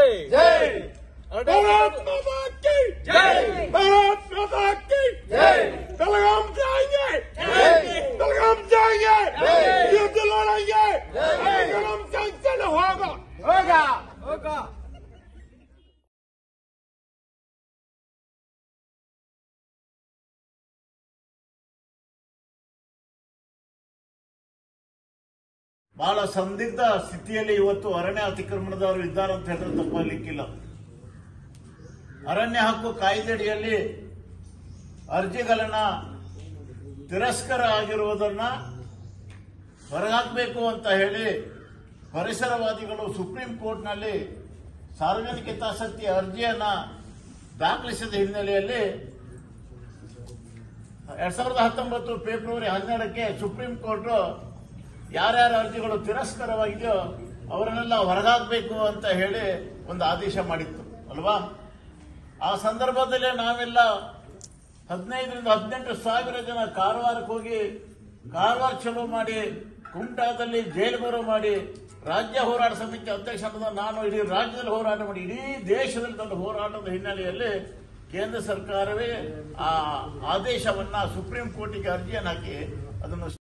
जय। भारत माता की जय। भारत माता की जय। बेलगाम जाएंगे, बेलगाम जाएंगे, युद्ध लड़ेंगे, बेलगाम जंक्शन होगा, होगा होगा। ಬಹಳ ಸಂದಿಗ್ಧ ಸ್ಥಿತಿಯಲ್ಲಿ ಇವತ್ತು ಅರಣ್ಯ ಅತಿಕ್ರಮಣದವರು ಇದ್ದಾರೆ ಅಂತ ಹೇಳಿದ್ರೆ ತಪ್ಪಾಗಲಿಕ್ಕಿಲ್ಲ. ಅರಣ್ಯ ಹಕ್ಕು ಕಾಯ್ದೆಯಡಿಯಲ್ಲಿ ಅರ್ಜಿಗಳನ್ನ ತಿರಸ್ಕಾರ ಆಗಿರುವುದನ್ನ ಹೊರಗಾಕಬೇಕು ಅಂತ ಹೇಳಿ ಪರಿಸರವಾದಿಗಳು ಸುಪ್ರೀಂ ಕೋರ್ಟ್ನಲ್ಲಿ ಸಾರ್ವಜನಿಕ ಹಿತಾಸಕ್ತಿ ಅರ್ಜಿಯನ್ನ ದಾಖಲಿಸಿದ ಹಿನ್ನೆಲೆಯಲ್ಲಿ 2019 ಫೆಬ್ರವರಿ 12ಕ್ಕೆ ಸುಪ್ರೀಂ ಕೋರ್ಟ್ ಯಾರ್ಯಾರ ಅರ್ಜಿಗಳು ತಿರಸ್ಕಾರವಾಗಿದೆಯೋ ಅವರನ್ನೆಲ್ಲ ಹೊರಗಾಕಬೇಕು ಅಂತ ಹೇಳಿ ಒಂದು ಆದೇಶ ಮಾಡಿತ್ತು ಅಲ್ವಾ. ಆ ಸಂದರ್ಭದಲ್ಲಿ ನಾವೆಲ್ಲ 15ರಿಂದ 18 ಸಾವಿರ ಜನ ಕಾರವಾರಕ್ಕೆ ಹೋಗಿ ಕಾರವಾರ ಚಲೋ ಮಾಡಿ ಕುಮಟಾದಲ್ಲಿ ಜೈಲು ಬರೋ ಮಾಡಿ ರಾಜ್ಯ ಹೋರಾಟ ಸಮಿತಿ ಅಧ್ಯಕ್ಷರಾದ ನಾನು ಇಡೀ ರಾಜ್ಯದಲ್ಲಿ ಹೋರಾಟ ಮಾಡಿ ಇಡೀ ದೇಶದಲ್ಲಿ ದೊಡ್ಡ ಹೋರಾಟದ ಹಿನ್ನೆಲೆಯಲ್ಲಿ ಕೇಂದ್ರ ಸರ್ಕಾರವೇ ಆ ಆದೇಶವನ್ನ ಸುಪ್ರೀಂ ಕೋರ್ಟಿಗೆ ಅರ್ಜಿಯನ್ನು ಹಾಕಿ ಅದನ್ನು